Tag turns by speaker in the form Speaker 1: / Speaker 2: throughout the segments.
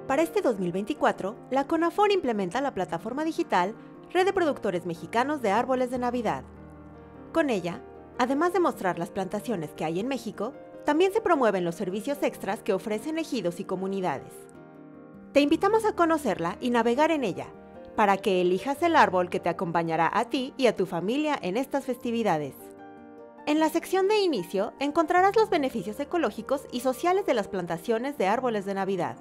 Speaker 1: Para este 2024, la CONAFOR implementa la plataforma digital Red de Productores Mexicanos de Árboles de Navidad. Con ella, además de mostrar las plantaciones que hay en México, también se promueven los servicios extras que ofrecen ejidos y comunidades. Te invitamos a conocerla y navegar en ella, para que elijas el árbol que te acompañará a ti y a tu familia en estas festividades. En la sección de inicio encontrarás los beneficios ecológicos y sociales de las plantaciones de árboles de Navidad.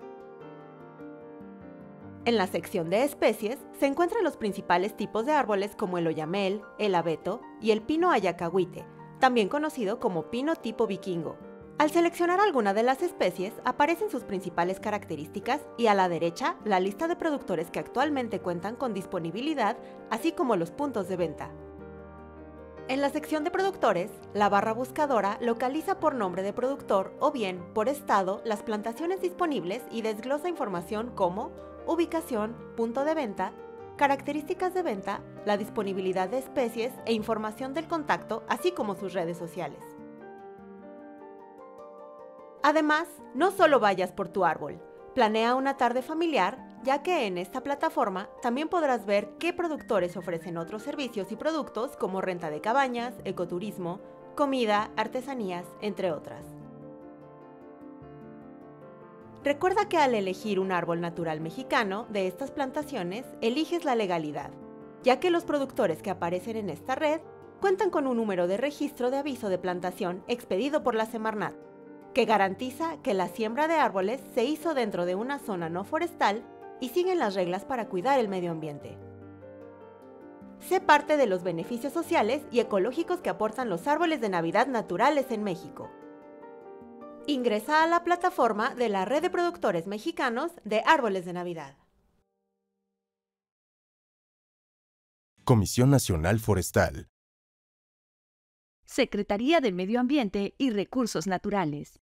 Speaker 1: En la sección de especies se encuentran los principales tipos de árboles como el oyamel, el abeto y el pino ayacahuite, también conocido como pino tipo vikingo. Al seleccionar alguna de las especies aparecen sus principales características y a la derecha la lista de productores que actualmente cuentan con disponibilidad, así como los puntos de venta. En la sección de productores, la barra buscadora localiza por nombre de productor o bien por estado las plantaciones disponibles y desglosa información como ubicación, punto de venta, características de venta, la disponibilidad de especies e información del contacto, así como sus redes sociales. Además, no solo vayas por tu árbol, planea una tarde familiar, ya que en esta plataforma también podrás ver qué productores ofrecen otros servicios y productos como renta de cabañas, ecoturismo, comida, artesanías, entre otras. Recuerda que al elegir un árbol natural mexicano de estas plantaciones, eliges la legalidad, ya que los productores que aparecen en esta red cuentan con un número de registro de aviso de plantación expedido por la Semarnat, que garantiza que la siembra de árboles se hizo dentro de una zona no forestal y siguen las reglas para cuidar el medio ambiente. Sé parte de los beneficios sociales y ecológicos que aportan los árboles de Navidad naturales en México. Ingresa a la plataforma de la Red de Productores Mexicanos de Árboles de Navidad.
Speaker 2: Comisión Nacional Forestal.
Speaker 3: Secretaría de Medio Ambiente y Recursos Naturales.